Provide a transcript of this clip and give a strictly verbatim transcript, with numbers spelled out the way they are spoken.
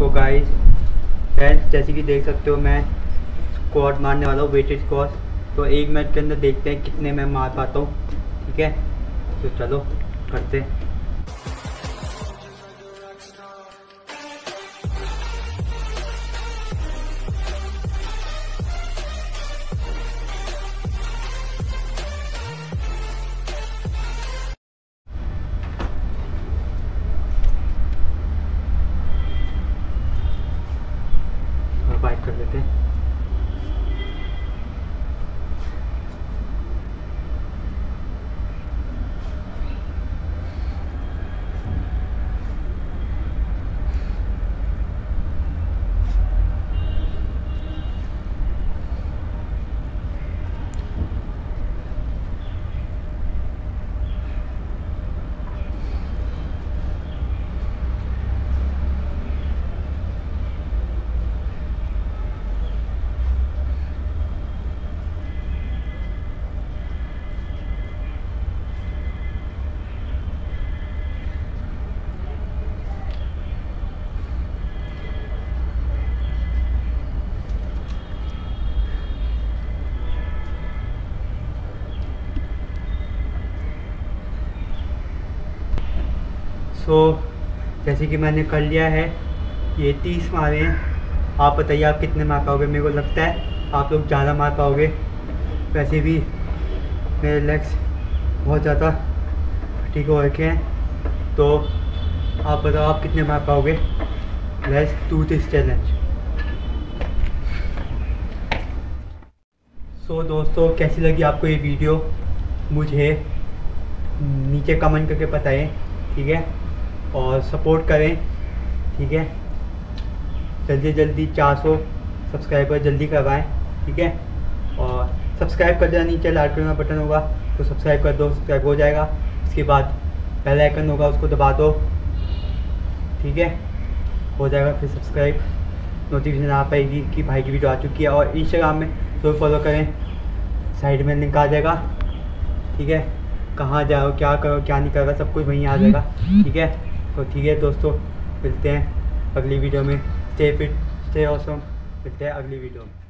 तो guys friends, जैसे कि देख सकते हो मैं स्क्वाट मारने वाला हूँ, वेटेड स्क्वाट। तो एक मिनट के अंदर देखते हैं कितने मैं मार पाता हूँ। ठीक है, तो चलो करते हैं। बाइक कर लेते हैं। सो so, जैसे कि मैंने कर लिया है, ये तीस मारे हैं। आप बताइए आप कितने मार पाओगे। मेरे को लगता है आप लोग ज़्यादा मार पाओगे। वैसे भी मेरे लेग्स बहुत ज़्यादा ठीक हो रखे हैं, तो आप बताओ आप कितने मार पाओगे। Let's do this challenge. So दोस्तों, कैसी लगी आपको ये वीडियो मुझे नीचे कमेंट करके बताएं। ठीक है, और सपोर्ट करें। ठीक है, जल्दी जल्दी चार सौ सब्सक्राइबर जल्दी करवाएं। ठीक है, और सब्सक्राइब कर देना, नीचे लाल कलर का बटन होगा तो सब्सक्राइब कर दो, सब्सक्राइब हो जाएगा। इसके बाद बेल आइकन होगा, उसको दबा दो। ठीक है, हो जाएगा फिर सब्सक्राइब। नोटिफिकेशन आ पाएगी कि भाई की वीडियो आ चुकी है। और इंस्टाग्राम में तो फॉलो करें, साइड में लिंक आ जाएगा। ठीक है, कहाँ जाओ, क्या करो, क्या नहीं करो, सब कुछ वहीं आ जाएगा। ठीक है, तो ठीक है दोस्तों, मिलते हैं अगली वीडियो में। Stay fit, stay awesome. मिलते हैं अगली वीडियो में।